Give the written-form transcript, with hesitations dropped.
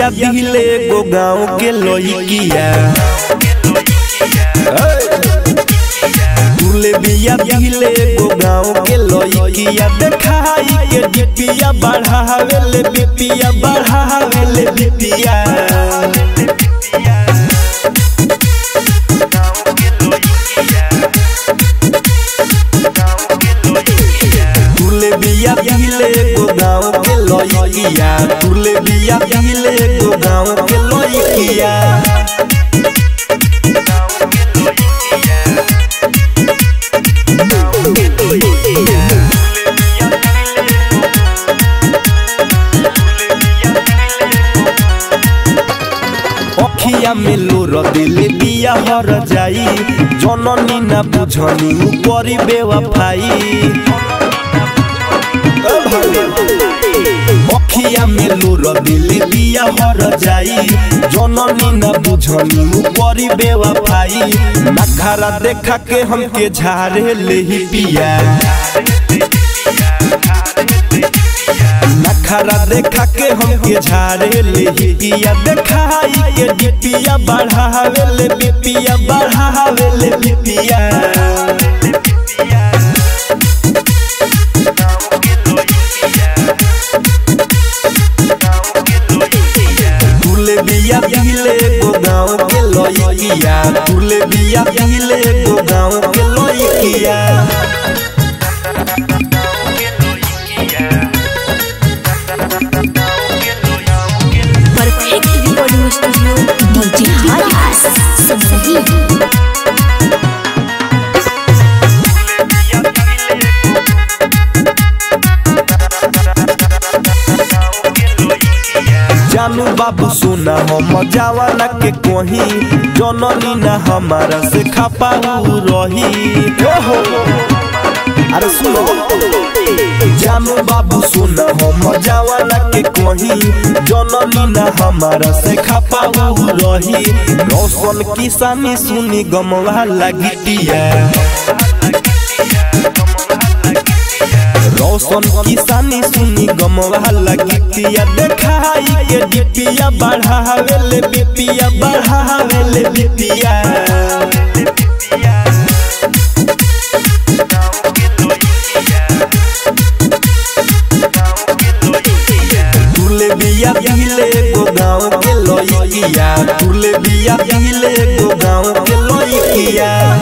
बिया दिले गो गाँव के लइकिया तुले बिया दिले गो गाँव के लइकिया देखाई के डिपिया बढ़ावेले बिपिया बढ़ावेले बिपिया तुले बिया दिले गो गाँव के लइकिया तुले बिया दिले गो गाँव के लइकिया अखिया में लोर दिले बिया हर जाई जननी ना बुझनी ऊपरी बेवफाई अखिया में लोर दिले बिया हर जाई जननी ना बुझनी ऊपरी बेवफाई नखरा देखा के हमके झारे ले ही पिया नखरा देखा के हमके झारे ले ही पिया देखाई के डिपिया बढ़ावेले बिपिया बढ़ावेले बिपिया तुले बिया दिले गो गाँव के लइकिया तुले बिया दिले गो गाँव के लइकिया परफेक्ट रिकॉर्डिंग स्टूडियो मोतिहारी सही। जानू बाबू सुना हम जवाना के कोही जननी ना हमारा से खपाऊ रही हो अरे सुनो जानू बाबू सुना हम जवाना के कोही जननी ना हमारा से खपाऊ रही रोशन किसानी सुनी गमवा लगिटिया रोशन किसानी सुनी गमवा लगिटिया देखाई के डिपिया बढ़ावेले बिपिया बढ़ावेले बिपिया तुले बिया दिले गो गाँव के लइकिया तुले बिया दिले गो गाँव के लइकिया।